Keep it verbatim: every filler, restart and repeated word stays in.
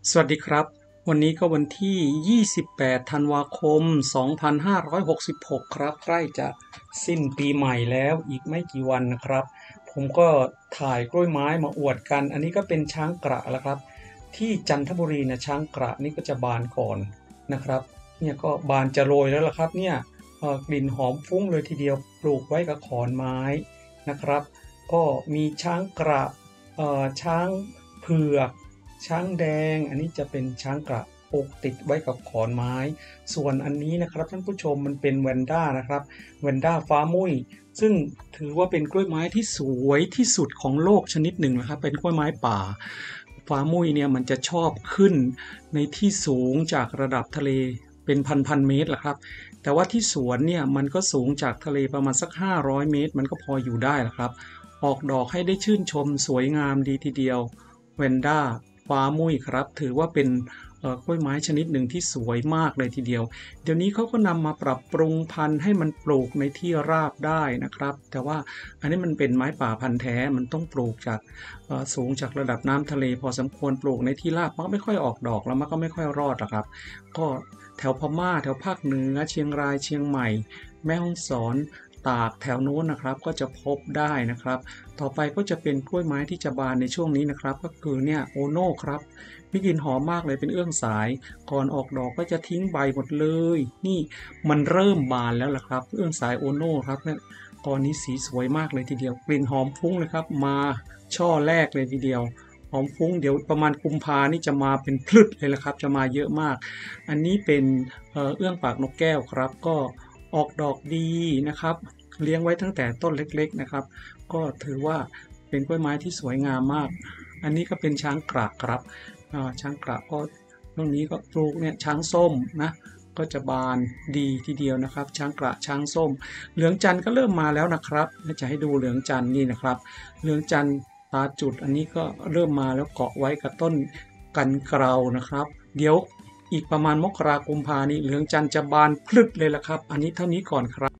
สวัสดีครับวันนี้ก็วันที่ยี่สิบแปดธันวาคมสองพันห้าร้อยหกสิบหกครับใกล้จะสิ้นปีใหม่แล้วอีกไม่กี่วันนะครับผมก็ถ่ายกล้วยไม้มาอวดกันอันนี้ก็เป็นช้างกระแล้วครับที่จันทบุรีนะช้างกระนี่ก็จะบานก่อนนะครับเนี่ยก็บานจะโรยแล้วล่ะครับเนี่ยกลิ่นหอมฟุ้งเลยทีเดียวปลูกไว้กับขอนไม้นะครับก็มีช้างกระช้างเผือกช้างแดงอันนี้จะเป็นช้างกระปลูกติดไว้กับขอนไม้ส่วนอันนี้นะครับท่านผู้ชมมันเป็นแวนด้านะครับแวนด้าฟ้ามุ้ยซึ่งถือว่าเป็นกล้วยไม้ที่สวยที่สุดของโลกชนิดหนึ่งนะครับเป็นกล้วยไม้ป่าฟ้ามุ้ยเนี่ยมันจะชอบขึ้นในที่สูงจากระดับทะเลเป็นพันพันเมตรแหละครับแต่ว่าที่สวนเนี่ยมันก็สูงจากทะเลประมาณสักห้าร้อยเมตรมันก็พออยู่ได้แหละครับออกดอกให้ได้ชื่นชมสวยงามดีทีเดียวแวนด้าฟ้ามุ้ยครับถือว่าเป็นกล้วยไม้ชนิดหนึ่งที่สวยมากเลยทีเดียวเดี๋ยวนี้เขาก็นำมาปรับปรุงพันธุ์ให้มันปลูกในที่ราบได้นะครับแต่ว่าอันนี้มันเป็นไม้ป่าพันธุ์แท้มันต้องปลูกจากสูงจากระดับน้ำทะเลพอสมควรปลูกในที่ราบมันก็ไม่ค่อยออกดอกแล้วมันก็ไม่ค่อยรอดหรอกครับก็แถวพม่าแถวภาคเหนือเชียงรายเชียงใหม่แม่ฮ่องสอนตากแถวโน้นนะครับก็จะพบได้นะครับต่อไปก็จะเป็นกล้วยไม้ที่จะบานในช่วงนี้นะครับก็คือเนี่ยโอโน่ครับมีกลิ่นหอมมากเลยเป็นเอื้องสายก่อนออกดอกก็จะทิ้งใบหมดเลยนี่มันเริ่มบานแล้วล่ะครับเอื้องสายโอโน่ครับเนี่ยตอนนี้สีสวยมากเลยทีเดียวกลิ่นหอมฟุ้งเลยครับมาช่อแรกเลยทีเดียวหอมฟุ้งเดี๋ยวประมาณกุมภานี่จะมาเป็นพลึดเลยละครับจะมาเยอะมากอันนี้เป็นเอื้องปากนกแก้วครับก็ออกดอกดีนะครับเลี้ยงไว้ตั้งแต่ต้นเล็กๆนะครับก็ถือว่าเป็นกล้วยไม้ที่สวยงามมากอันนี้ก็เป็นช้างกระครับช้างกระก็ตรงนี้ก็ปลูกเนี่ยช้างส้มนะก็จะบานดีทีเดียวนะครับช้างกระช้างส้มเหลืองจันทร์ก็เริ่มมาแล้วนะครับจะให้ดูเหลืองจันทร์นี่นะครับเหลืองจันทร์ตาจุดอันนี้ก็เริ่มมาแล้วเกาะไว้กับต้นกันเกลานะครับเดี๋ยวอีกประมาณมกราคมกุมภาพันธ์นี้เหลืองจันทร์จะบานพลึดเลยละครับอันนี้เท่านี้ก่อนครับ